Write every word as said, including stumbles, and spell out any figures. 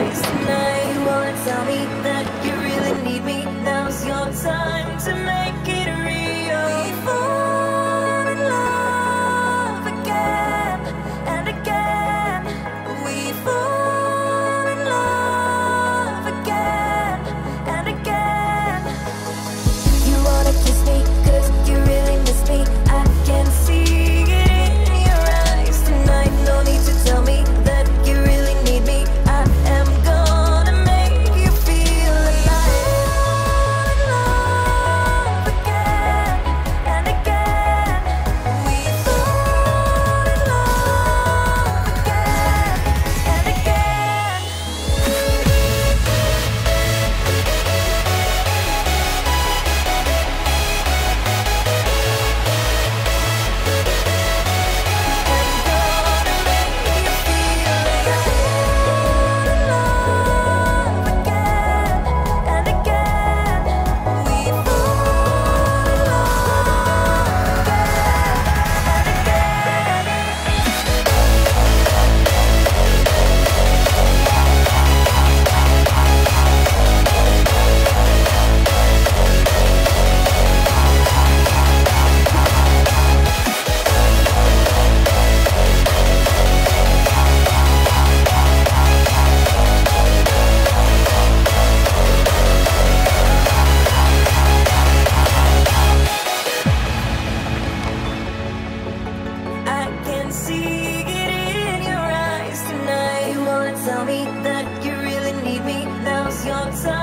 eyes tonight. You wanna tell me that you really need me? Now's your time to make it real. We fall in love again and again. We fall in love again and again. You wanna kiss me 'cause you really miss me. I can see it in your eyes tonight. No need to tell me that you really need me. I am gonna make you feel alive. Love again and again. We fall in love again and again. I can see it in your eyes tonight. You wanna tell me that you really need me? Now's your time.